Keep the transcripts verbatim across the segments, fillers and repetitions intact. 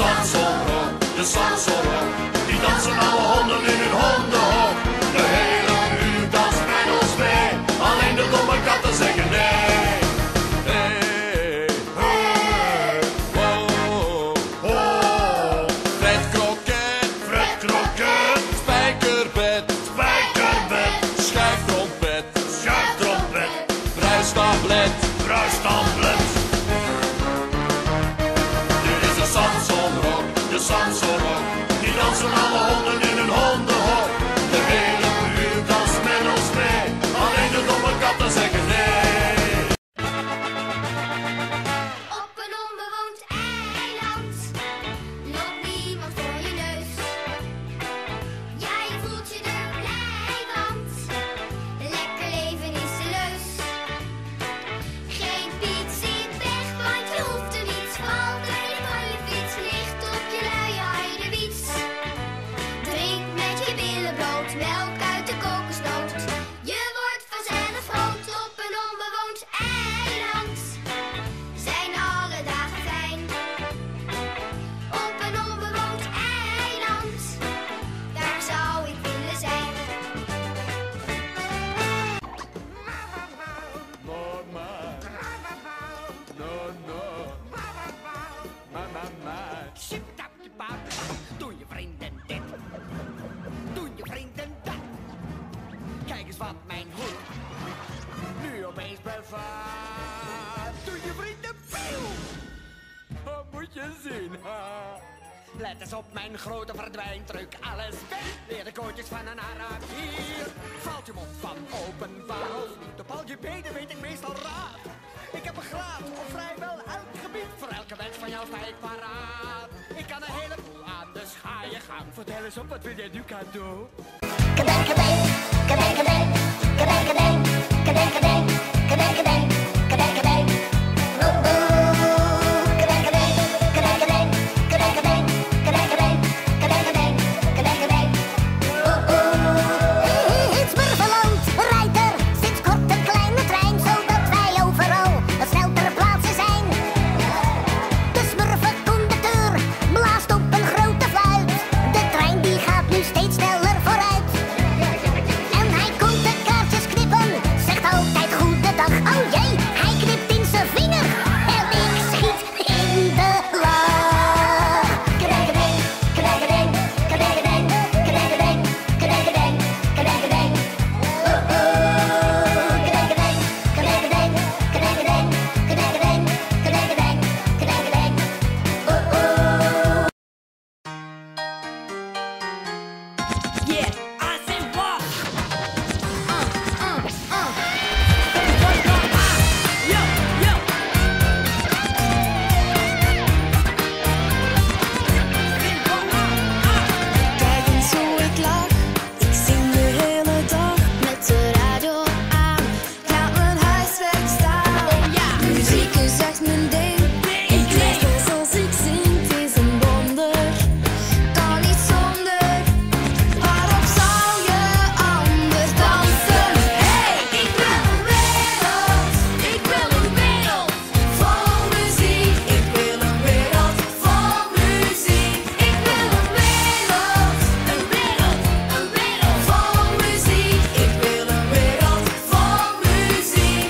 Samson-rock, de Samson-rock. Die dansen alle honden in hun hondenhok. De hele buurt danst met ons mee. Alleen de domme katten zeggen nee. Hey, hey, oh, oh. Fred Kroket, Fred Kroket. Spijkerbed, spijkerbed. Schuiftrompet, schuiftrompet. Bruistablet, bruistablet. Dit is de Samson-rock, de Samson-rock. Die dansen alle honden in hun hondenhok. De hele buurt danst met ons mee. Alleen de domme katten zeggen nee. Op een onbewoond eiland loopt niemand voor je neus. Jij voelt je er blij, want lekker leven is de leus. Geen Piet zit weg, want je hoeft er niets. Valt er je van je fiets, ligt op je luie heidewiets. Drink met je billen brood, melk uit de kokosnoot. Je wordt vanzelf groot op een onbewoond eiland. Zijn alle dagen fijn. Op een onbewoond eiland, daar zou ik willen zijn. Doe je vrienden dit, doe je vrienden dat. Kijk eens wat mijn hoed nu opeens bevaart. Doe je vrienden pieuw, dat moet je zien. Ha. Let eens op mijn grote verdwijntruc, alles weg. Leer de kootjes van een Arabier. Valt je mond van openbaar of niet? Op al je benen weet ik meestal raad. Ik heb een graad op vrijwel elk gebied. Voor elke wens van jou sta ik paraat. Ik kan een heleboel aan, dus ga je gang. Vertel eens op, wat wil jij nu cadeau? Kabang, kabang, kabang, kabang, kabang, kabang, kabang, kabang, kabang, kabang, kabang, kabang. Oh, oh, kabang, kabang, kabang, kabang, kabang, kabang, kabang, kabang, kabang, kabang, kabang, kabang. Oh, oh. In Smurfenland rijdt er sinds kort een kleine trein, zodat wij overal snel ter plaatse zijn. De smurfenconducteur blaast op een grote fluit. De trein die gaat nu steeds sneller vooruit. En hij komt de kaartjes knippen, zegt altijd goedendag. Oh jee, hij knipt in zijn vinger en ik schiet in de lach. Kabang, kabang, kabang, kabang, kabang, kabang, kabang, kabang, kabang. Oh, oh, kabang, kabang, kabang, kabang, kabang, kabang, kabang, kabang, kabang, kabang, kabang, kabang. Oh, oh. Yeah, I say what? Yo, yo. Kijk eens hoe ik lach, ik zing de hele dag met de radio aan. Laat mijn huiswerk staan. Oh ja. Muziek is echt mijn ding. Ik lees pas als ik zing, het is een wonder. Kan niet zonder. Waarop zou je anders dansen? Hey, ik wil een wereld. Ik wil een wereld vol muziek. Ik wil een wereld vol muziek. Ik wil een wereld, een wereld, een wereld vol muziek. Ik wil een wereld vol muziek.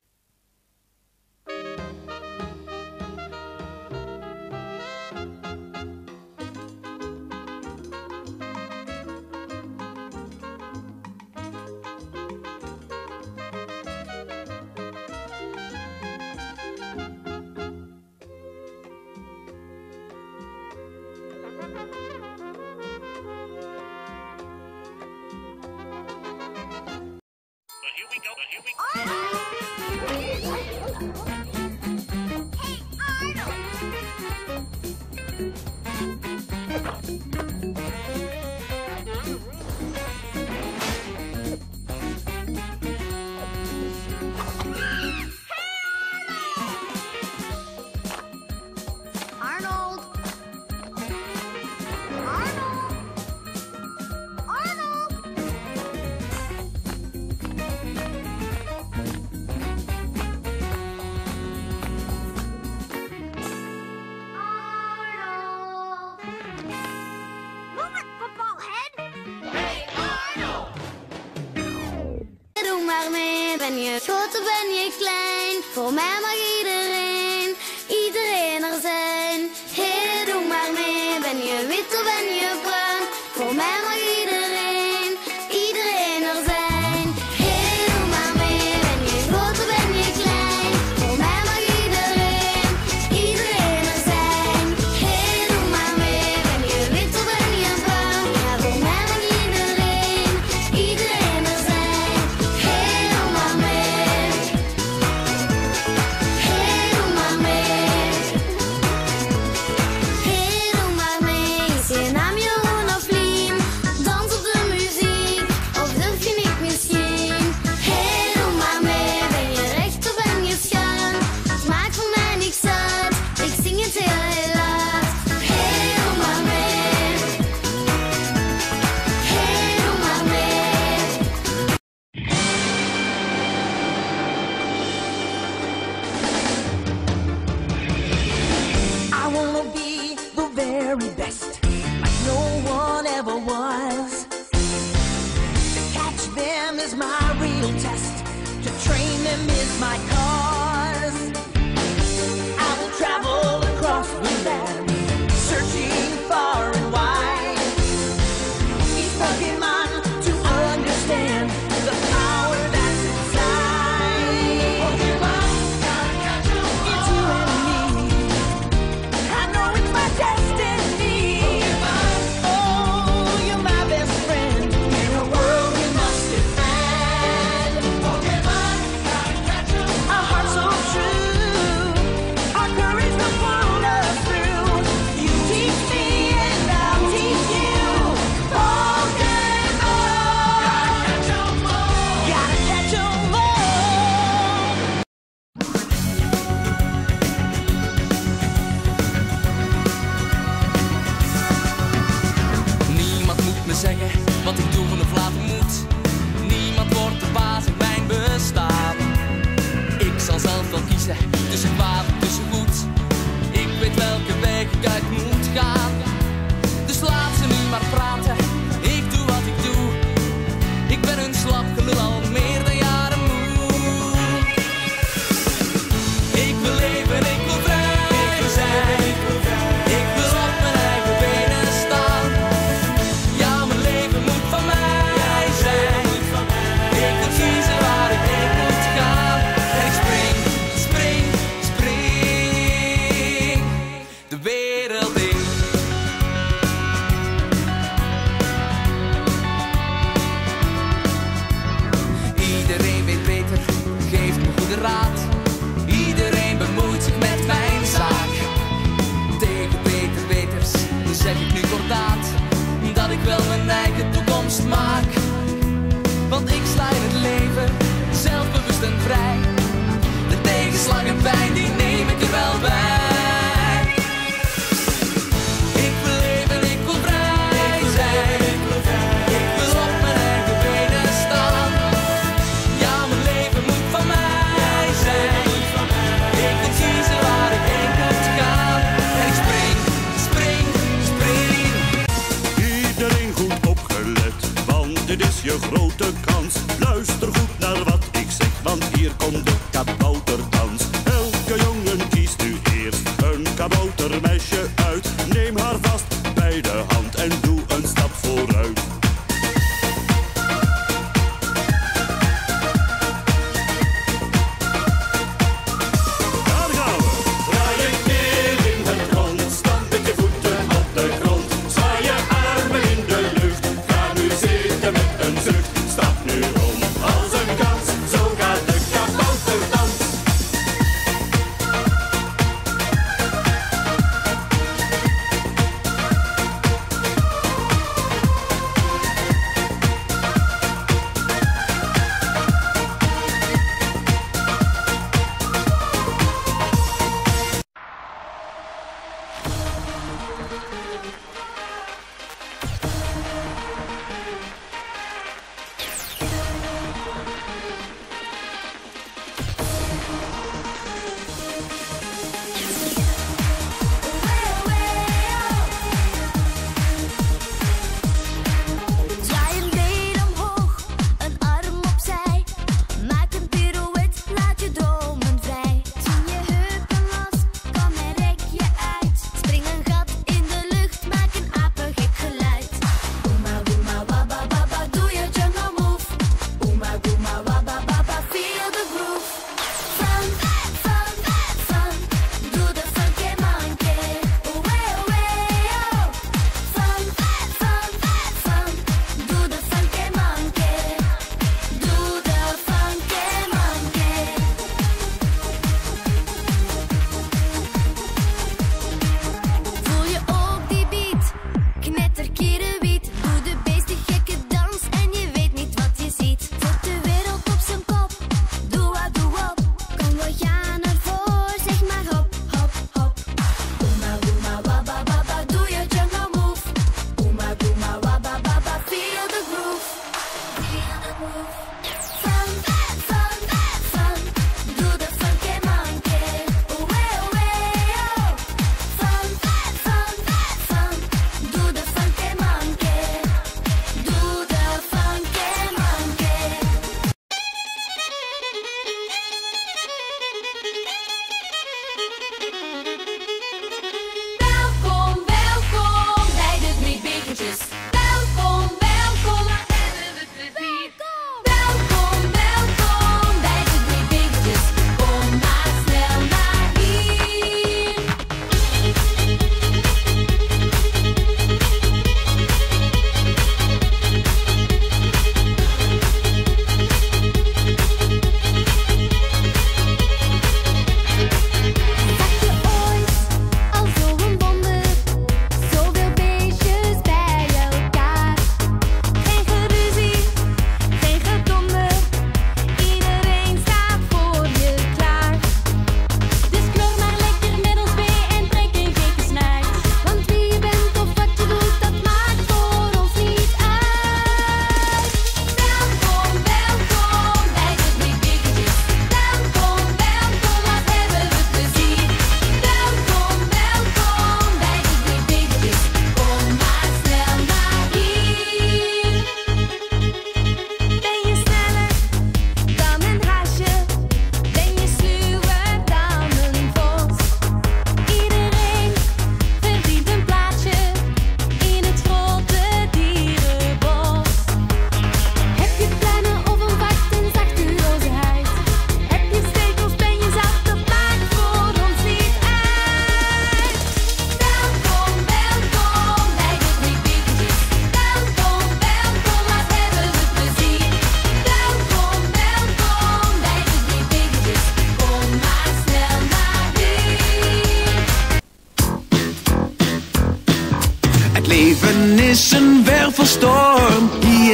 Arnold! Arnold! Arnold! maar mee. Ben je groot of ben je klein? Voor mij mag iedereen, iedereen er zijn. Hey, doe maar mee. Ben je wit of ben je bruin? Voor mij mag iedereen, iedereen er zijn. Hey, doe maar mee. Ben je groot of ben je klein? Voor mij mag iedereen, iedereen er zijn. Hey, doe maar mee. Ben je wit of ben je bruin? Ja, voor mij mag iedereen, iedereen er zijn. Hey, doe maar mee. Hey, doe maar mee. Hey, doe maar mee. Is je naam Jeroen of Lien? Dans op de muziek, of durf je niet misschien? Hey, doe maar mee. Ben je recht of ben je schuin? Het maakt voor mij niks uit, ik zing het heel heel luid. Hey, doe maar mee. Hey, doe maar mee. I wanna be the very best, like no one ever was. To catch them is my real test, to train them is my cause. I will travel across the land, searching far and wide. Each Pokemon to understand the power that's inside. Pokemon, it's you and me. I know it's my destiny. Oh, you're my best friend in a world we must defend. Pokemon, our hearts so true, our courage will pull us through. You teach me and I'll teach you. Pokemon, gotta catch 'em all. Niemand moet me zeggen wat ik doen of laten moet. Niemand wordt de baas in mijn bestaan. Ik zal zelf wel kiezen tussen kwaad en tussen goed. Ik weet welke weg ik uit moet gaan. Dus laat ze nu maar praten, ik doe wat ik doe. Ik ben een slap gelul al meer dan jaren moe. Ik wil leven, ik wil vrij zijn. Ik wil op mijn eigen benen staan. Ja, mijn leven moet van mij zijn. Ik wil kiezen waar ik heen moet gaan. En ik spring, spring, spring de wereld in. Iedereen weet beter, geeft me goede raad. Iedereen bemoeit zich met mijn zaak. Tegen beter weters zeg ik nu kordaat dat ik wel mijn eigen toekomst maak. Want ik sla in het leven, zelfbewust en vrij. De tegenslag en pijn, die neem ik er wel bij. Ik wil leven, ik wil vrij zijn. Ik wil op mijn eigen benen staan. Ja, mijn leven moet van mij zijn. Ik wil kiezen waar ik heen moet gaan. En ik spring, spring, spring. Iedereen goed opgelet, want dit is je grote kans. Luister goed naar wat ik zeg, want hier komt de kabouterdans. Elke jongen kiest nu eerst een kaboutermeisje uit. Neem haar vast bij de hand en doe een stap vooruit. Daar gaan we. Draai je keer in het rond, stand met je voeten op de grond. Zwaai je armen in de lucht, ga nu zitten met een zucht. Stap nu om als een kans.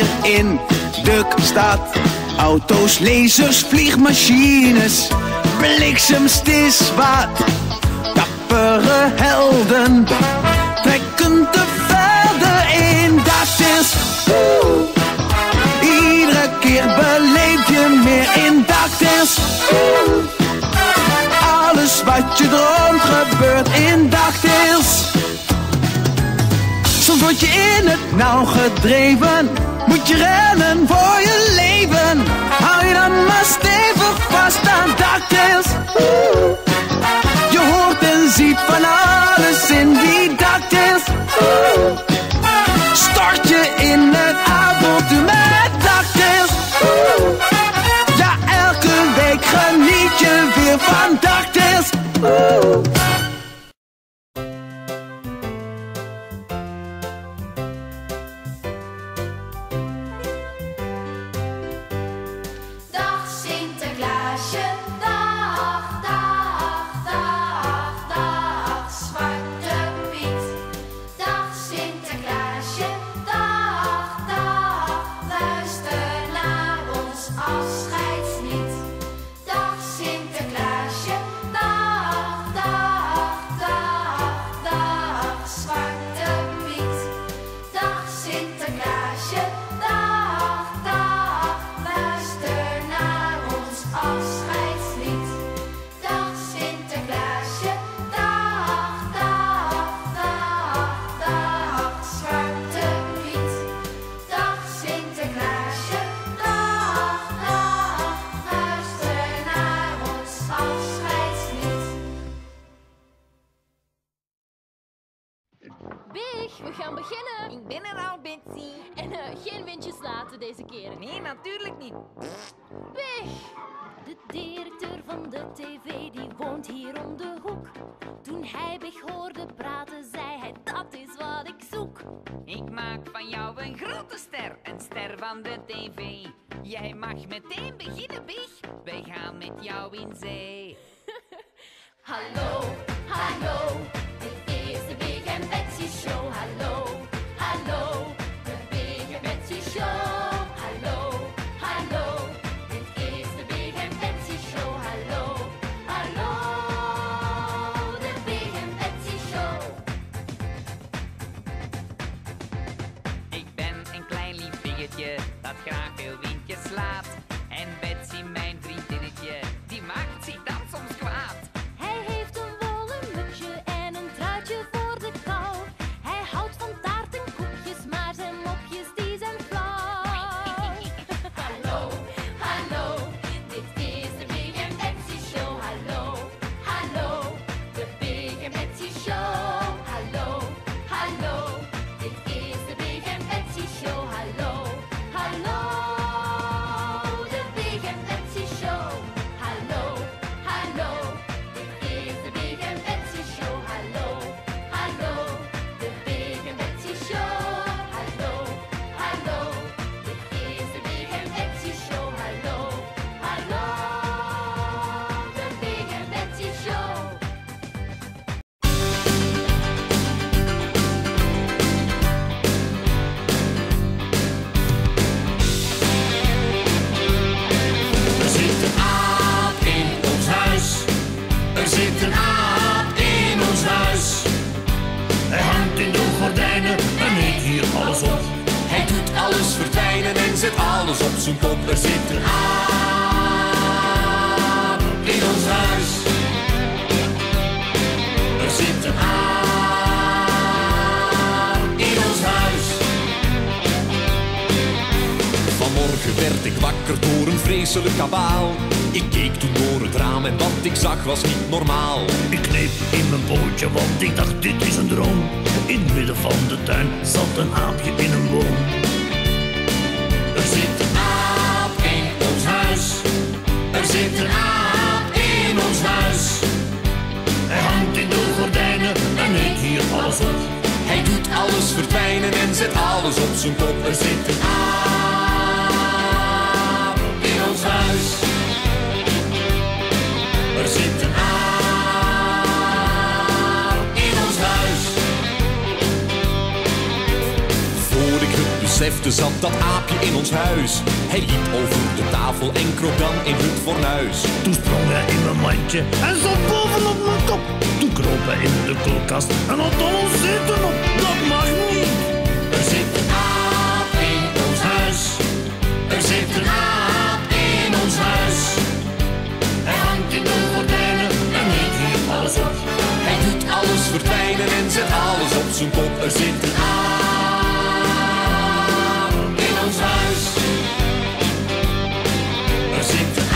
in de stad. Auto's, lasers, vliegmachines, bliksems, het is wat. Dappere helden trekken de velden in. Dat is woe. Iedere keer beleef je meer in. Dat is woe. Alles wat je droomt gebeurt in Dagdeels. Soms word je in het nauw gedreven, moet je rennen voor je leven. Hou je dan maar stevig vast aan Dagdeels. Je hoort en ziet van alles in die Dagdeels. Stort je in het avontuur met Dagdeels. Ja, elke week geniet je weer van Dagdeels. Dag Sinterklaasje, dag, dag, dag, dag, Zwarte Piet. Dag Sinterklaasje, dag, dag, luister naar ons afscheidslied. Dag Sinterklaasje, dag, dag, dag, dag, Zwarte Piet. Dag Sinterklaasje, dag, dag, luister naar ons afscheidslied. Dag Sinterklaasje, dag, dag, dag, dag, Zwarte Piet. Dag Sinterklaasje, dag, dag, luister naar ons afscheidslied. Big, we gaan beginnen. Ik ben er al, Betsy. En eh, geen windjes laten deze keer. Nee, natuurlijk niet. Big! De directeur van de tv die woont hier om de hoek. Toen hij Big hoorde praten, zei hij dat is wat ik zoek. Ik maak van jou een grote ster, een ster van de tv. Jij mag meteen beginnen, Big. Wij gaan met jou in zee. Hallo, hallo, dit is de Big en Betsy show. Hallo, hallo, de Big en Betsy show. Hallo, hallo, dit is de Big en Betsy show. Hallo, hallo, de Big en Betsy show. Ik ben een klein lief biggetje dat graag veel windjes slaat. En Betsy, mijn vriendinnetje, die maakt zich dan soms kwaad. Hij heeft een wollen mutsje en een truitje voor de kou. Hij houdt van taart en koekjes, maar zijn mopjes die zijn flauw. Hallo, hallo, dit is de Big en Betsy show. Hallo, hallo, de Big en Betsy show. Hallo, hallo, dit is de Big en Betsy show. Hallo, hallo, de Big en Betsy show. Hallo, hallo, dit is de Big en Betsy show. Hallo, hallo, de Big en Betsy show. Hallo, hallo, dit is de Big en Betsy show. Hallo, hallo, de Big en Betsy show. Er zit een aap in ons huis. Er zit een aap in ons huis. Hij hangt in de gordijnen en eet hier alles op. Hij doet alles verdwijnen en zet alles op zijn kop. Er zit een aap in ons huis. Er zit een aap in ons huis. Vanmorgen werd ik wakker door een vreselijk kabaal. Ik keek toen door het raam en wat ik zag was niet normaal. Ik kneep in mijn pootje, want ik dacht dit is een droom. In het midden van de tuin zat een aapje in een boom. Er zit een aap in ons huis. Er zit een aap in ons huis. Hij hangt in de gordijnen en eet hier alles op. Hij doet alles verdwijnen en zet alles op zijn kop. Er zit een aap in ons huis. Er zit een aap in ons huis. Voor ik het besef lefte zat dat aapje in ons huis. Hij liep over de tafel en kroop dan in het fornuis. Toen sprong hij in mijn mandje en zat bovenop mijn kop. Toen kroop hij in de koelkast en had al ons eten op. Dat mag niet. Er zit een aap in ons huis. Er zit een aap in ons huis. Hij hangt in de gordijnen en neemt hier alles op. Hij doet alles verdwijnen en zet alles op zijn kop. Er zit een aap in ons huis. Er zit een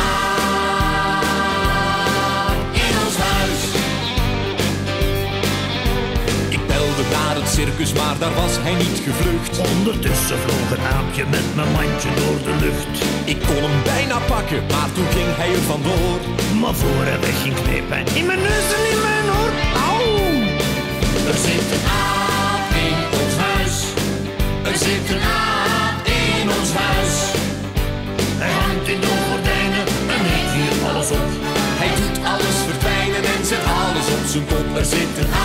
aap in ons huis. Ik belde naar het circus, maar daar was hij niet gevlucht. Ondertussen vloog een aapje met mijn mandje door de lucht. Ik kon hem bijna pakken, maar toen ging hij er vandoor. Maar voor hij wegging kneep hij in mijn neus en in mijn oor. Auw! Er zit een aap in ons huis. Er zit een aap in ons huis. Hij hangt in de gordijnen en neemt hier alles op. Hij doet alles verdwijnen en zet alles op zijn kop. Er zit een